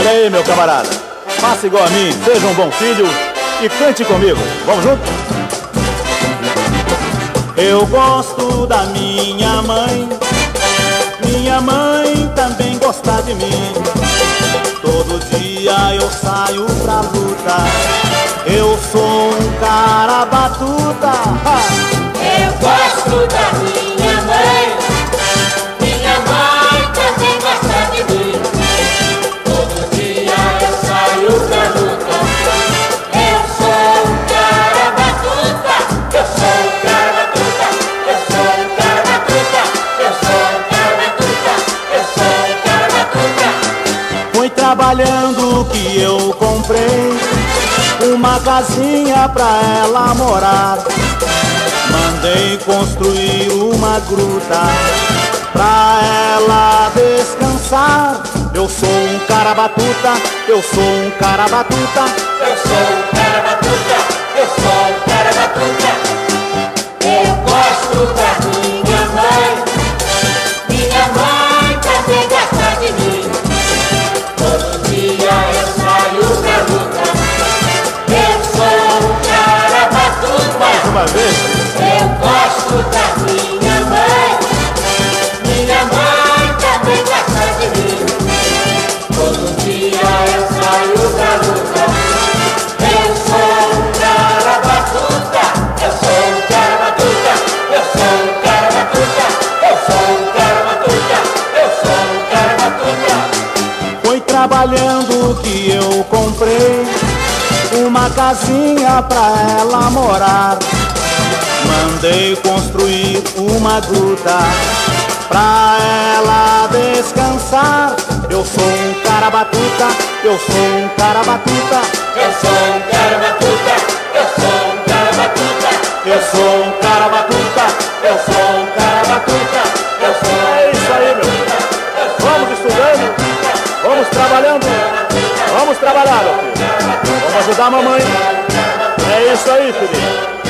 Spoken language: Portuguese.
Olha aí, meu camarada, faça igual a mim, seja um bom filho e cante comigo. Vamos junto? Eu gosto da minha mãe também gosta de mim. Todo dia eu saio pra luta, eu sou um cara batuta. Eu gosto da minha mãe também gosta de mim. Todo dia eu saio pra luta, eu sou um cara batuta. Eu sou um cara batuta, eu sou um cara batuta, eu sou um cara batuta, eu sou um cara batuta. Foi trabalhando que eu comprei uma casinha pra ela morar. Mandei construir uma gruta pra ela descansar. Eu sou um cara batuta, eu sou um cara batuta. Eu sou um cara batuta, eu sou um cara batuta. Eu gosto da minha mãe também gosta de mim. Todo dia eu saio pra luta, eu sou um cara batuta. Mais uma vez. Eu gosto da minha mãe também gosta de mim. Todo dia eu saio pra luta, eu sou um cara batuta. Eu sou um cara batuta, eu sou um cara batuta, eu sou um cara batuta, eu sou um cara batuta. Foi trabalhando que eu comprei uma casinha pra ela morar. Mandei construir uma gruta pra ela descansar. Eu sou um cara batuta, eu sou um cara batuta. Eu sou um cara batuta, eu sou um cara batuta. Eu sou um cara batuta, eu sou um cara batuta. Eu sou. É isso aí, meu filho. Vamos estudando, vamos trabalhando, vamos trabalhar, meu filho. Vamos ajudar a mamãe. É isso aí, filhinho.